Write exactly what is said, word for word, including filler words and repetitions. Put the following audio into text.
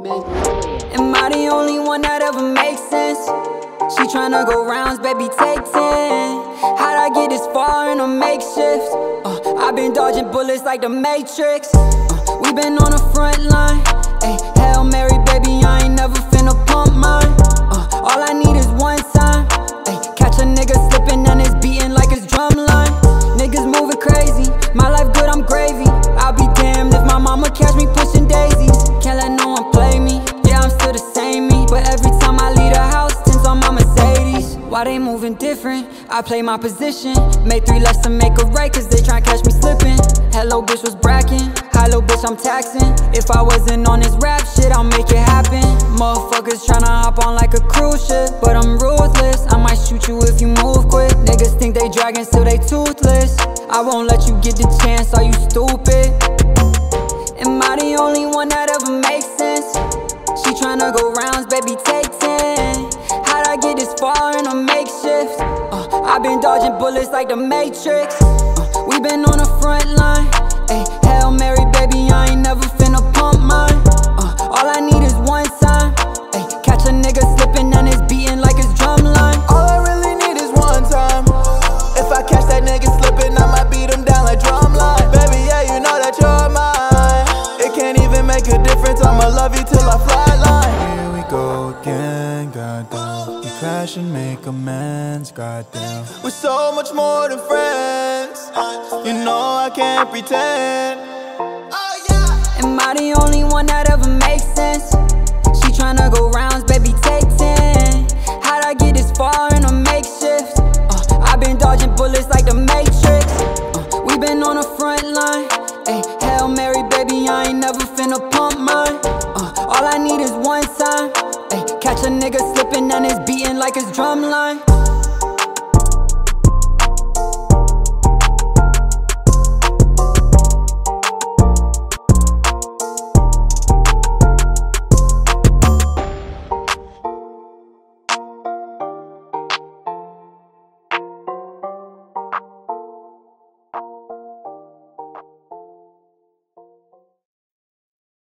Am I the only one that ever makes sense? She tryna go rounds, baby, take ten. How'd I get this far in a makeshift? Uh, I've been dodging bullets like the Matrix. uh, We been on the front line. Ay, Hail Mary, baby, I ain't never finna pump mine. uh, All I need is one time. Ay, Catch a nigga slipping and it's beating like it's drumline. Niggas moving crazy, my life good, I'm gravy. I'll be damned if my mama catch me pushing daisies. Can't let no one play me, yeah, I'm still the same me. But every time I leave the house, tints on my Mercedes. Why they moving different? I play my position. Made three less to make a right, cause they tryna catch me slipping. Hello bitch was bracking, hi little bitch I'm taxing. If I wasn't on this rap shit, I'll make it happen. Motherfuckers tryna hop on like a cruise ship, but I'm ruthless, I might shoot you if you move quick. Niggas think they dragons till they toothless. I won't let you get the chance, are you stupid? Am I the only one that ever makes sense? She tryna go rounds, baby, take ten. How'd I get this far in a makeshift? uh, I've been dodging bullets like the Matrix. uh, We been on the front line. Ay, Hail Mary, baby, I ain't never finna pump mine. uh, All I need is one time. Ay, Catch a nigga slipping and it's beating like it's drumline. All I really need is one time. If I catch that nigga slipping, I might beat him down like drumline. Baby, yeah, you know that you're mine. It can't even make a difference, I'ma love you till I flatline. Here we go again, goddamn. We crash and make amends, goddamn. We're so much more than friends. You know I can't pretend. Am I the only one that ever makes sense? She tryna go rounds, baby, take ten. How'd I get this far in a makeshift? uh, I've been dodging bullets like the Matrix. uh, We been on the front line. Ay, Hail Mary, baby, I ain't never finna pump mine. uh, All I need is one time. Ay, Catch a nigga slipping and it's beating like it's drumline.